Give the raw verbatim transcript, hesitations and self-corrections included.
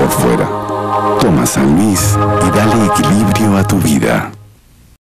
afuera. Toma San Luis y dale equilibrio a tu vida.